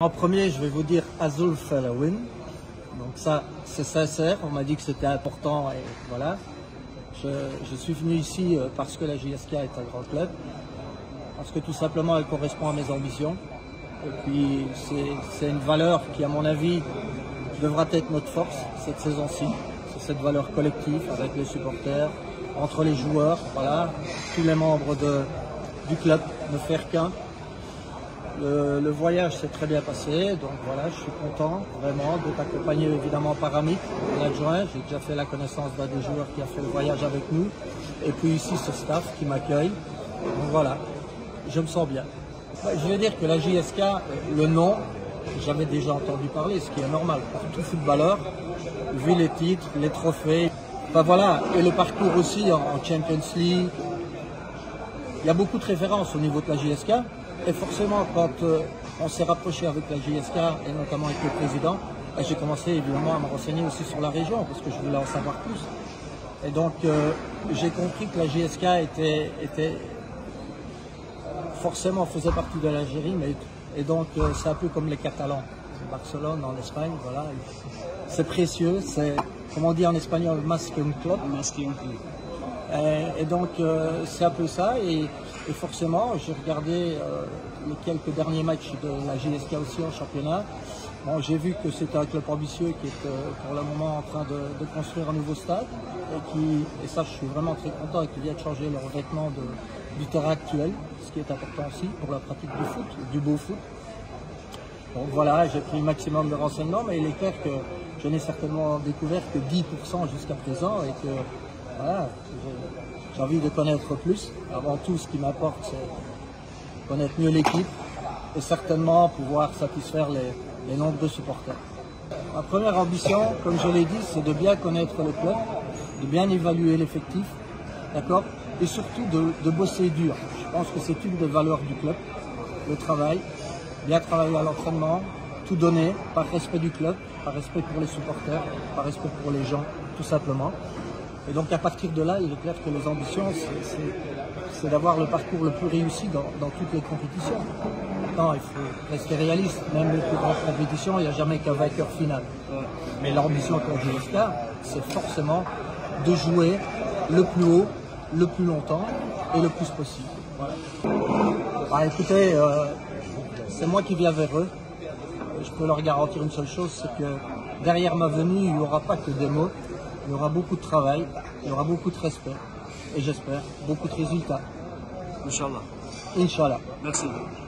En premier, je vais vous dire Azul Felawin. Donc ça, c'est sincère. On m'a dit que c'était important et voilà. Je suis venu ici parce que la JSK est un grand club, parce que tout simplement elle correspond à mes ambitions. Et puis c'est une valeur qui, à mon avis, devra être notre force cette saison-ci. C'est cette valeur collective avec les supporters, entre les joueurs, voilà, tous les membres du club, ne faire qu'un. Le voyage s'est très bien passé, donc voilà, je suis content vraiment d'être accompagné évidemment par Amit, l'adjoint. J'ai déjà fait la connaissance d'un des joueurs qui a fait le voyage avec nous. Et puis ici ce staff qui m'accueille. Donc voilà, je me sens bien. Je veux dire que la JSK, le nom, j'avais déjà entendu parler, ce qui est normal pour tout footballeur, vu les titres, les trophées. Enfin voilà, et le parcours aussi en Champions League. Il y a beaucoup de références au niveau de la JSK. Et forcément, quand on s'est rapproché avec la JSK, et notamment avec le président, j'ai commencé évidemment à me renseigner aussi sur la région, parce que je voulais en savoir plus. Et donc, j'ai compris que la JSK était forcément faisait partie de l'Algérie, et donc c'est un peu comme les Catalans. Barcelone en Espagne, voilà. C'est précieux, c'est, comme on dit en espagnol, más que un club. Et donc, c'est un peu ça. Et forcément, j'ai regardé les quelques derniers matchs de la JSK aussi en championnat. Bon, j'ai vu que c'était un club ambitieux qui est pour le moment en train de construire un nouveau stade. Et ça, je suis vraiment très content, et qui vient de changer le revêtement du terrain actuel, ce qui est important aussi pour la pratique du foot, du beau foot. Donc voilà, j'ai pris le maximum de renseignements, mais il est clair que je n'ai certainement découvert que 10% jusqu'à présent, et que voilà, j'ai envie de connaître plus. Avant tout, ce qui m'importe, c'est connaître mieux l'équipe et certainement pouvoir satisfaire les nombreux supporters. Ma première ambition, comme je l'ai dit, c'est de bien connaître le club, de bien évaluer l'effectif, d'accord, et surtout de bosser dur. Je pense que c'est une des valeurs du club, le travail, bien travailler à l'entraînement, tout donner par respect du club, par respect pour les supporters, par respect pour les gens, tout simplement. Et donc à partir de là, il est clair que les ambitions, c'est d'avoir le parcours le plus réussi dans toutes les compétitions. Maintenant, il faut rester réaliste. Même les plus grandes compétitions, il n'y a jamais qu'un vainqueur final. Mais l'ambition pour JSK, c'est forcément de jouer le plus haut, le plus longtemps et le plus possible. Voilà. Ah, écoutez, c'est moi qui viens vers eux. Je peux leur garantir une seule chose, c'est que derrière ma venue, il n'y aura pas que des mots. Il y aura beaucoup de travail, il y aura beaucoup de respect et j'espère beaucoup de résultats. Inch'Allah. Inch'Allah. Merci.